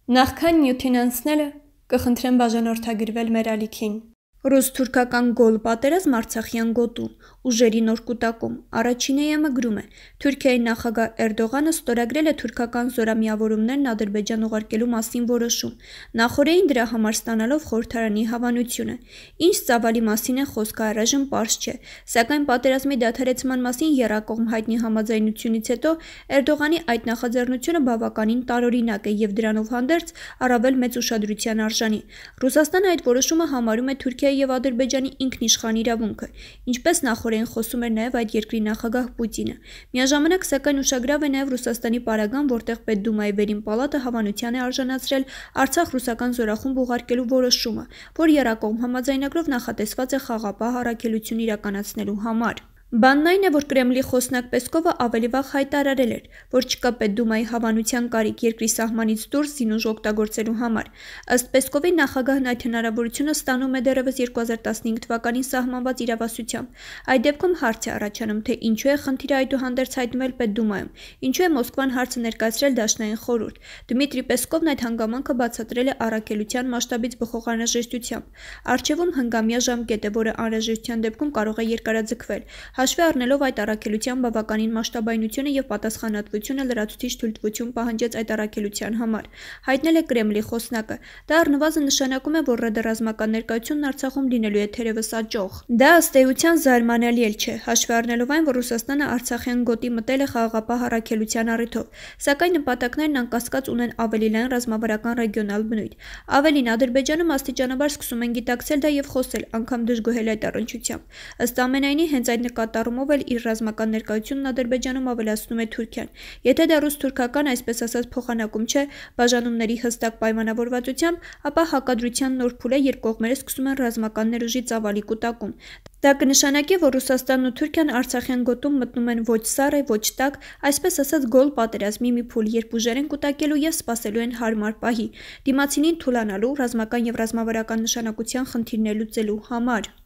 Նախքան նյութին անցնելը կխնդրեմ բաժանորդագրվել մեր ալիքին։ Ռուս-թուրքական գոլ պատերազմ արցախյան գոտում, ուժերի նոր կուտակում, առաջին ԵՄ գրում է, Թուրքիայի նախագահ Էրդողանը ստորագրել է թուրքական զորամիավորումներն Ադրբեջան ուղարկելու մասին որոշում, նախօրեին դրա համար ստանալով խորհրդարանի հավանությունը։ Ինչ ծավալի մասին է խոսքը առայժմ պարզ չէ, սակայն պատերազմի դադարեցման մասին եռակողմ հայտնի համաձայնությունից հետո Էրդողանի այդ նախաձեռնությունը բավականին տարօրինակ է և դրանով հանդերձ առավել մեծ ուշադրության արժանի։ Ռուսաստանը այդ որոշումը համարում է Թուրքիայի և Ադրբեջանի ինքնիշխան իրավունքը, ինչպես նախօրեին խոսում էր նաև այդ երկրի նախագահ Պուտինը։ Միաժամանակ, սակայն ուշագրավ է նաև Ռուսաստանի պարագան, որտեղ Պետդումայի վերին պալատը հավանության է արժանացրել Արցախ ռուսական զորախումբ ուղարկելու որոշումը, որ եռակողմ համաձայնագրով նախատեսված է խաղաղապահ առաքելություն իրականացնելու համար։ Բանն այն է, որ Կրեմլի խոսնակ Պեսկովը ավելի վաղ հայտարարել էր, որ չկա Պետդումայի հավանության կարիք երկրի սահմանից դուրս զինուժ օգտագործելու համար։ Ըստ Պեսկովի, նախագահն այդ հնարավորությունը ստանում է դեռևս 2015 թվականին սահմանված իրավասությամբ։ Այդ դեպքում հարց է առաջանում, թե ինչու է խնդիրը այդուհանդերձ հայտնվել Պետդումայում, ինչու է Մոսկվան հարցը ներկայացրել Դաշնային խորհուրդ։ Դմիտրի Պեսկովն այդ հանգամանքը բացատրել է առաքելության մասշտաբից բխող անհրաժեշտությամբ։ Առջևում հնգամյա ժամկետ է, որը անհրաժեշտության դեպքում կարող է երկարաձգվել։ Հաշվի առնելով այդ առաքելության բավականին մասշտաբայնությունը և պատասխանատվությունը լրացուցիչ թույլտվություն պահանջեց այդ առաքելության համար, հայտնել է Կրեմլի խոսնակը։ Դա առնվազն նշանակում է, որ ՌԴ ռազմական ներկայությունն Արցախում լինելու է թերևս աճող։ Դա ըստ էության զարմանալի էլ չէ, հաշվի առնելով այն, որ Ռուսաստանը արցախյան գոտի մտել է խաղաղապահ առաքելության առիթով, սակայն նպատակներն անկասկած ունեն ավելի լայն ռազմավարական ռեգիոնալ բնույթ։ Ավելին, Ադրբեջանում աստիճանաբար սկսում են գիտակցել դա և խոսել, անգամ դժգոհել այդ առնչությամբ։ Ըստ ամենայնի, հենց այդ նկատառումով էլ իր ռազմական ներկայությունն Ադրբեջանում ավելացնում է Թուրքիան։ Եթե դա ռուս-թուրքական, այսպես ասած, փոխանակում չէ բաժանումների հստակ պայմանավորվածությամբ, ապա հակադրության նոր փուլ է, երբ կողմերը սկսում են ռազմական ներուժի ծավալի կուտակում։ Դա կնշանակի, որ Ռուսաստանն ու Թուրքիան արցախյան գոտում մտնում են ոչ սառը, ոչ տաք, այսպես ասած, գոլ պատերազմի մի փուլ, երբ ուժեր են կուտակելու և սպասելու են հարմար պահի, դիմացինին թուլանալու, ռազմական և ռազմավարական նշանակության խնդիրներ լուծելու համար։